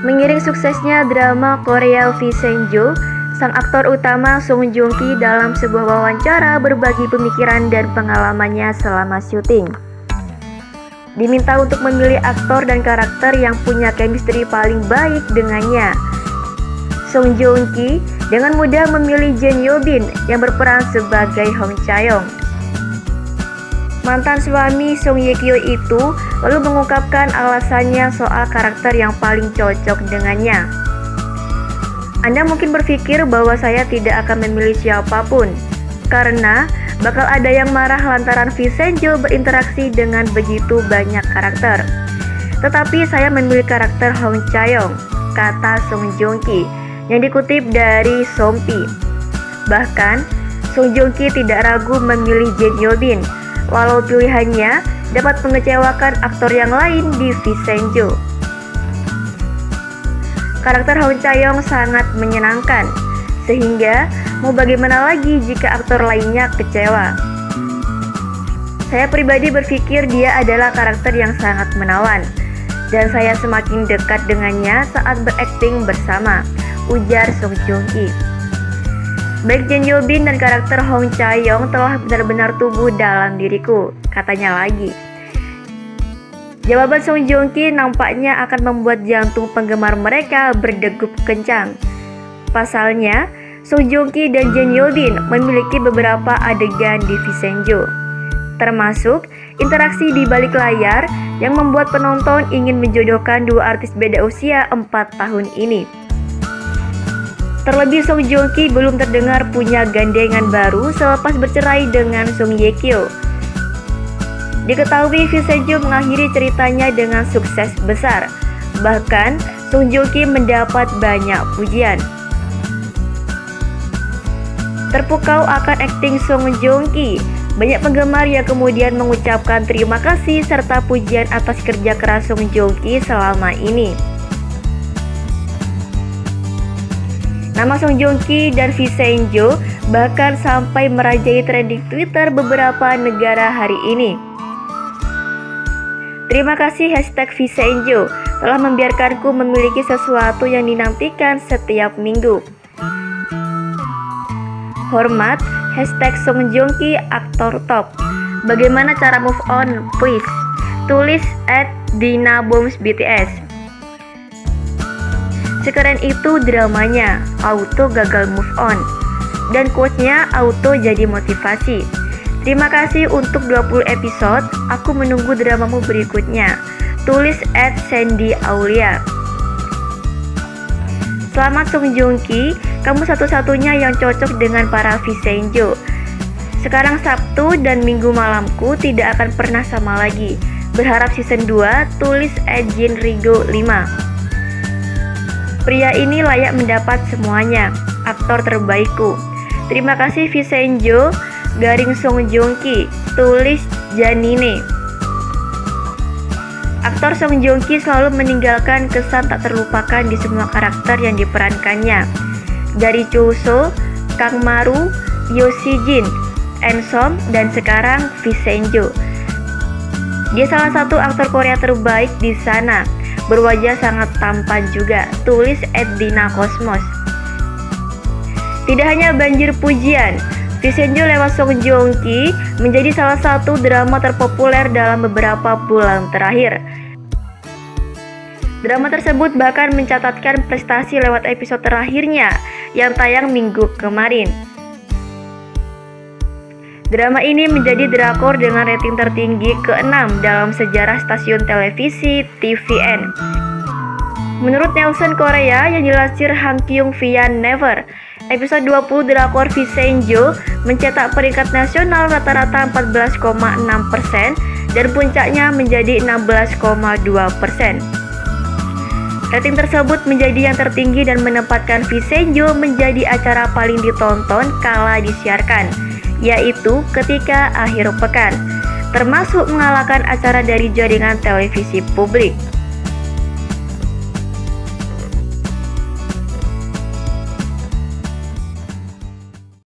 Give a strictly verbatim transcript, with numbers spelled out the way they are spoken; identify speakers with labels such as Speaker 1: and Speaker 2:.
Speaker 1: Mengiring suksesnya drama Korea Vincenzo, sang aktor utama Song Joong Ki dalam sebuah wawancara berbagi pemikiran dan pengalamannya selama syuting. Diminta untuk memilih aktor dan karakter yang punya chemistry paling baik dengannya. Song Joong Ki dengan mudah memilih Jin Yo Bin yang berperan sebagai Hong Chae-yong. Mantan suami Song Ye Kyo itu lalu mengungkapkan alasannya soal karakter yang paling cocok dengannya. Anda mungkin berpikir bahwa saya tidak akan memilih siapapun, karena bakal ada yang marah lantaran Vincenzo berinteraksi dengan begitu banyak karakter. Tetapi saya memilih karakter Hong Chae-yong, kata Song Joong Ki, yang dikutip dari Sompi. Bahkan, Song Joong Ki tidak ragu memilih Jin Yo Bin, walau pilihannya dapat mengecewakan aktor yang lain di Vincenzo. Karakter Hong Chae-yong sangat menyenangkan, sehingga mau bagaimana lagi jika aktor lainnya kecewa. Saya pribadi berpikir dia adalah karakter yang sangat menawan, dan saya semakin dekat dengannya saat berakting bersama, ujar Song Joong Ki. Baik Jin Yo Bin dan karakter Hong Chae-yong telah benar-benar tumbuh dalam diriku, katanya lagi. Jawaban Song Joong Ki nampaknya akan membuat jantung penggemar mereka berdegup kencang. Pasalnya, Song Joong Ki dan Jin Yo Bin memiliki beberapa adegan di Vincenzo, termasuk interaksi di balik layar yang membuat penonton ingin menjodohkan dua artis beda usia empat tahun ini. Terlebih Song Joong Ki belum terdengar punya gandengan baru selepas bercerai dengan Song Ye Kyo. Diketahui Vincenzo mengakhiri ceritanya dengan sukses besar. Bahkan Song Joong Ki mendapat banyak pujian. Terpukau akan akting Song Joong Ki, banyak penggemar yang kemudian mengucapkan terima kasih serta pujian atas kerja keras Song Joong Ki selama ini. Nama Song Joong Ki dan Vincenzo bahkan sampai merajai trending Twitter beberapa negara hari ini. Terima kasih hashtag Vincenzo telah membiarkanku memiliki sesuatu yang dinantikan setiap minggu. Hormat hashtag Song Joong Ki aktor top. Bagaimana cara move on, please? Tulis at Dina Boms B T S. Sekeren itu dramanya, auto gagal move on. Dan quote-nya auto jadi motivasi. Terima kasih untuk dua puluh episode, aku menunggu dramamu berikutnya. Tulis at Sandy Aulia. Selamat Song Joong Ki, kamu satu-satunya yang cocok dengan para Vincenzo. Sekarang Sabtu dan Minggu malamku tidak akan pernah sama lagi. Berharap season dua, tulis at Jin Rigo lima. Pria ini layak mendapat semuanya, aktor terbaikku. Terima kasih Vincenzo, garing Song Joong Ki, tulis Janine. Aktor Song Joong Ki selalu meninggalkan kesan tak terlupakan di semua karakter yang diperankannya. Dari Choo So, Kang Maru, Yo Si Jin, Ensom, dan sekarang Vincenzo. Dia salah satu aktor Korea terbaik di sana. Berwajah sangat tampan juga, tulis at Dina Cosmos. Tidak hanya banjir pujian, Vincenzo lewat Song Joong Ki menjadi salah satu drama terpopuler dalam beberapa bulan terakhir. Drama tersebut bahkan mencatatkan prestasi lewat episode terakhirnya yang tayang minggu kemarin. Drama ini menjadi drakor dengan rating tertinggi keenam dalam sejarah stasiun televisi T V N. Menurut Nielsen Korea yang dilansir Hang Kyung Vian Never, episode dua puluh drakor Vincenzo mencetak peringkat nasional rata-rata empat belas koma enam persen dan puncaknya menjadi enam belas koma dua persen. Rating tersebut menjadi yang tertinggi dan menempatkan Vincenzo menjadi acara paling ditonton kala disiarkan, yaitu ketika akhir pekan, termasuk mengalahkan acara dari jaringan televisi publik.